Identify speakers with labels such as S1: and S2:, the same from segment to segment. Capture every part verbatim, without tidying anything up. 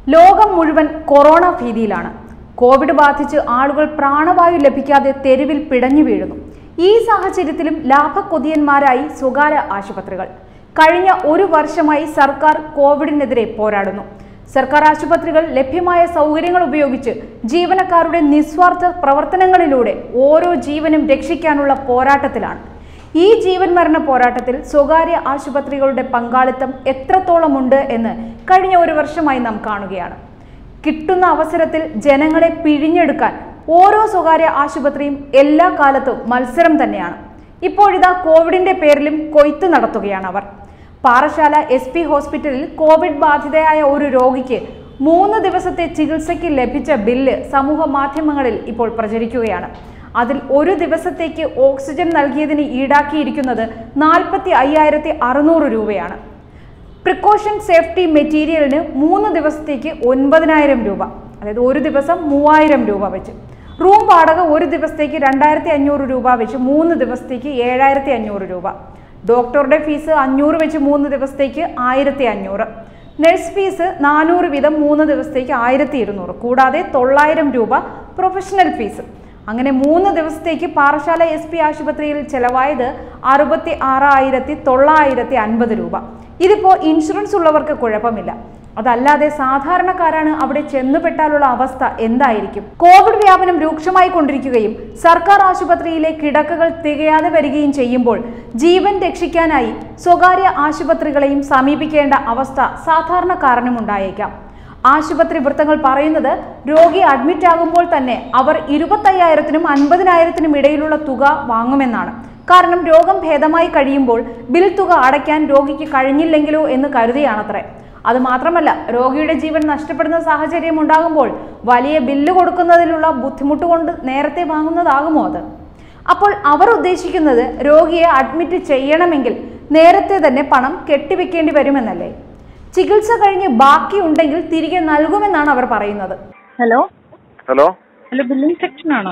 S1: ലോകം മുഴുവൻ corona ഭീതിയിലാണ്. Covid ബാധിച്ച് ആളുകൾ പ്രാണവായു ലഭിക്കാതെ തെരുവിൽ പിടഞ്ഞു വീഴുന്നു. ഈ സാഹചര്യത്തിലും ലാഭക്കൊതിയന്മാരായി സ്വകാര്യ ആശുപത്രികൾ. കഴിഞ്ഞ ഒരു വർഷമായി സർക്കാർ കോവിഡിനെതിരെ പോരാടുന്നു. സർക്കാർ ആശുപത്രികൾ ലഭ്യമായ സൗകര്യങ്ങൾ ഉപയോഗിച്ച് ജീവനക്കാരുടെ നിസ്വാർത്ഥ പ്രവർത്തനങ്ങളിലൂടെ ഓരോ ജീവനും രക്ഷിക്കാനുള്ള പോരാട്ടത്തിലാണ്. ഈ ജീവൻ മരണ പോരാട്ടത്തിൽ സ്വകാര്യ ആശുപത്രികളുടെ പങ്കാളിത്തം എത്രത്തോളമുണ്ട് എന്ന് കഴിഞ്ഞ ഒരു വർഷമായി നാം കാണുകയാണ്. കിട്ടുന്ന അവസരത്തിൽ ജനങ്ങളെ പിഴിഞ്ഞെടുക്കാൻ ഓരോ സ്വകാര്യ ആശുപത്രിയും എല്ലാ കാലത്തും മത്സരം തന്നെയാണ്. ഇപ്പോഴിതാ കോവിഡിന്റെ പേരിലും കൊയ്ത്ത് നടത്തുകയാണ് അവർ. പാറശാല എസ് പി ഹോസ്പിറ്റലിൽ കോവിഡ് ബാധിതയായ ഒരു രോഗിക്ക് മൂന്ന് ദിവസത്തെ ചികിത്സയ്ക്ക് ലഭിച്ച ബില്ല് സമൂഹ മാധ്യമങ്ങളിൽ ഇപ്പോൾ പ്രചരിക്കുകയാണ്. അതിൽ ഒരു ദിവസത്തേക്ക് ഓക്സിജൻ നൽകിയതിന് ഈടാക്കിയിരിക്കുന്നത് നാൽപ്പത്തി അയ്യായിരത്തി അറുന്നൂറ് രൂപയാണ്. പ്രിക്കോഷൻ സേഫ്റ്റി മെറ്റീരിയലിന് മൂന്ന് ദിവസത്തേക്ക് ഒൻപതിനായിരം രൂപ, അതായത് ഒരു ദിവസം മൂവായിരം രൂപ വെച്ച്. റൂം വാടക ഒരു ദിവസത്തേക്ക് രണ്ടായിരത്തി അഞ്ഞൂറ് രൂപ വെച്ച് മൂന്ന് ദിവസത്തേക്ക് ഏഴായിരത്തി അഞ്ഞൂറ് രൂപ. ഡോക്ടറുടെ ഫീസ് അഞ്ഞൂറ് വെച്ച് മൂന്ന് ദിവസത്തേക്ക് ആയിരത്തി അഞ്ഞൂറ്. നഴ്സ് ഫീസ് നാനൂറ് വീതം മൂന്ന് ദിവസത്തേക്ക് ആയിരത്തി ഇരുന്നൂറ്. കൂടാതെ തൊള്ളായിരം രൂപ പ്രൊഫഷണൽ ഫീസ്. അങ്ങനെ മൂന്ന് ദിവസത്തേക്ക് പാറശാല എസ് പി ആശുപത്രിയിൽ ചെലവായത് അറുപത്തി ആറായിരത്തി തൊള്ളായിരത്തി അൻപത് രൂപ. ഇതിപ്പോ ഇൻഷുറൻസ് ഉള്ളവർക്ക് കുഴപ്പമില്ല. അതല്ലാതെ സാധാരണക്കാരാണ് അവിടെ ചെന്നുപെട്ടാലുള്ള അവസ്ഥ എന്തായിരിക്കും? കോവിഡ് വ്യാപനം രൂക്ഷമായി കൊണ്ടിരിക്കുകയും സർക്കാർ ആശുപത്രിയിലെ കിടക്കകൾ തികയാതെ വരികയും ചെയ്യുമ്പോൾ ജീവൻ രക്ഷിക്കാനായി സ്വകാര്യ ആശുപത്രികളെയും സമീപിക്കേണ്ട അവസ്ഥ സാധാരണക്കാരനും ഉണ്ടായേക്കാം. ആശുപത്രി വൃത്തങ്ങൾ പറയുന്നത് രോഗി അഡ്മിറ്റ് ആകുമ്പോൾ തന്നെ അവർ ഇരുപത്തയ്യായിരത്തിനും അൻപതിനായിരത്തിനും ഇടയിലുള്ള തുക വാങ്ങുമെന്നാണ്. കാരണം രോഗം ഭേദമായി കഴിയുമ്പോൾ ബിൽ തുക അടയ്ക്കാൻ രോഗിക്ക് കഴിഞ്ഞില്ലെങ്കിലോ എന്ന് കരുതിയാണത്രേ. അത് മാത്രമല്ല, രോഗിയുടെ ജീവൻ നഷ്ടപ്പെടുന്ന സാഹചര്യം ഉണ്ടാകുമ്പോൾ വലിയ ബില്ല് കൊടുക്കുന്നതിലുള്ള ബുദ്ധിമുട്ട് കൊണ്ട് നേരത്തെ വാങ്ങുന്നതാകുമോ അത്? അപ്പോൾ അവർ ഉദ്ദേശിക്കുന്നത് രോഗിയെ അഡ്മിറ്റ് ചെയ്യണമെങ്കിൽ നേരത്തെ തന്നെ പണം കെട്ടിവെക്കേണ്ടി വരുമെന്നല്ലേ? ചികിത്സ കഴിഞ്ഞ് ബാക്കി ഉണ്ടെങ്കിൽ തിരികെ നൽകുമെന്നാണ് അവർ പറയുന്നത്.
S2: Hello
S3: hello
S2: hello billing section ആണോ?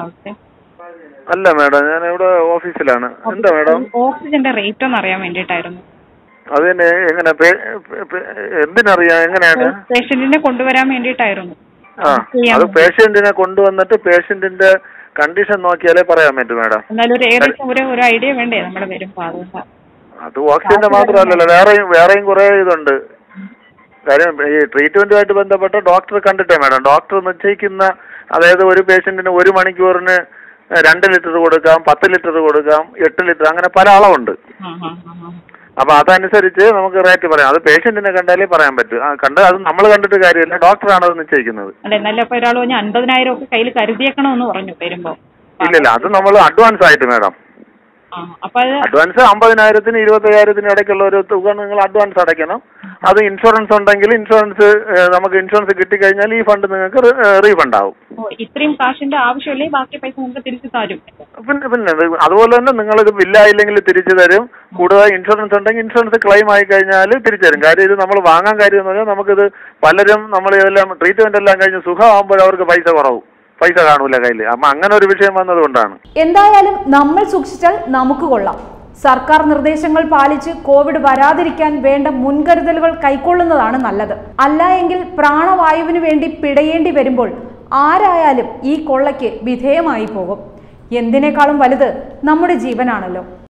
S3: അല്ല മാഡം, ഞാൻ ഇവിടെ ഓഫീസിലാണ്. എന്താ മാഡം?
S2: ഓക്സിജന്റെ റേറ്റ് ഒന്ന് അറിയാൻ വേണ്ടിട്ടായിരുന്നു.
S3: അത് തന്നെ, എങ്ങനെ എന്തിനറിയാം? എങ്ങനെയാണ്?
S2: പേഷ്യന്റിനെ കൊണ്ടുവരാൻ വേണ്ടിട്ടായിരുന്നു.
S3: ആ, അത് പേഷ്യന്റിനെ കൊണ്ടുവന്നിട്ട് പേഷ്യന്റിന്റെ കണ്ടീഷൻ നോക്കിയാലേ പറയാൻ പറ്റും മാഡം.
S2: എന്നാലും ഒരു ഏകദേശം ഒരു ഒരു ഐഡിയ വേണ്ടേ നമ്മുടെ വരുമ്പോ? അതുകൊണ്ടാണ്.
S3: അത് ഓക്സിജന്റെ മാത്രമല്ലല്ലോ, വേറെയും വേറെയും കുറെ ഇതുണ്ട്. കാര്യം ഈ ട്രീറ്റ്മെന്റുമായിട്ട് ബന്ധപ്പെട്ട ഡോക്ടർ കണ്ടിട്ടേ മാഡം, ഡോക്ടർ നിശ്ചയിക്കുന്ന, അതായത് ഒരു പേഷ്യന്റിന് ഒരു മണിക്കൂറിന് രണ്ട് ലിറ്റർ കൊടുക്കാം, പത്ത് ലിറ്റർ കൊടുക്കാം, എട്ട് ലിറ്റർ, അങ്ങനെ പല അളവുണ്ട്. അപ്പൊ അതനുസരിച്ച് നമുക്ക് റേറ്റ് പറയാം. അത് പേഷ്യന്റിനെ കണ്ടാലേ പറയാൻ പറ്റും. കണ്ട് അത് നമ്മൾ കണ്ടിട്ട് കാര്യമില്ല, ഡോക്ടറാണ് അത് നിശ്ചയിക്കുന്നത്.
S2: അൻപതിനായിരം ഒക്കെ കയ്യിൽ കരുതിയേക്കണമെന്ന് പറഞ്ഞു വരുമ്പോ.
S3: ഇല്ലില്ല, അത് നമ്മൾ അഡ്വാൻസ് ആയിട്ട് മാഡം. അഡ്വാൻസ് അമ്പതിനായിരത്തിന് ഇരുപത്തി അയ്യായിരത്തിന് ഇടയ്ക്കുള്ള ഒരു തുക നിങ്ങൾ അഡ്വാൻസ് അടയ്ക്കണം. അത് ഇൻഷുറൻസ് ഉണ്ടെങ്കിൽ ഇൻഷുറൻസ് നമുക്ക് ഇൻഷുറൻസ് കിട്ടിക്കഴിഞ്ഞാൽ ഈ ഫണ്ട് നിങ്ങൾക്ക് റീഫണ്ട് ആവും.
S2: ഇത്രയും കാശിന്റെ ആവശ്യമില്ലേ, ബാക്കി പൈസ നമുക്ക് തിരിച്ചു തരും.
S3: പിന്നെ പിന്നെ അതുപോലെ തന്നെ നിങ്ങൾക്ക് ബില്ലായില്ലെങ്കിൽ തിരിച്ചു തരും. കൂടുതൽ ഇൻഷുറൻസ് ഉണ്ടെങ്കിൽ ഇൻഷുറൻസ് ക്ലെയിം ആയി കഴിഞ്ഞാൽ തിരിച്ചു തരും. കാര്യം ഇത് നമ്മൾ വാങ്ങാൻ കാര്യം എന്ന് പറഞ്ഞാൽ നമുക്കിത് പലരും നമ്മൾ ഇതെല്ലാം ട്രീറ്റ്മെന്റ് എല്ലാം കഴിഞ്ഞ് സുഖമാകുമ്പോൾ അവർക്ക് പൈസ കുറവും, പൈസ കാണൂല കയ്യില്. അപ്പൊ അങ്ങനെ ഒരു വിഷയം വന്നതുകൊണ്ടാണ്.
S1: എന്തായാലും നമ്മൾ സൂക്ഷിച്ചാൽ നമുക്ക് കൊള്ളാം. സർക്കാർ നിർദ്ദേശങ്ങൾ പാലിച്ച് കോവിഡ് വരാതിരിക്കാൻ വേണ്ട മുൻകരുതലുകൾ കൈക്കൊള്ളുന്നതാണ് നല്ലത്. അല്ല എങ്കിൽ പ്രാണവായുവിന് വേണ്ടി പിടയേണ്ടി വരുമ്പോൾ ആരായാലും ഈ കൊള്ളയ്ക്ക് വിധേയമായി പോകും. എന്തിനേക്കാളും വലുത് നമ്മുടെ ജീവനാണല്ലോ.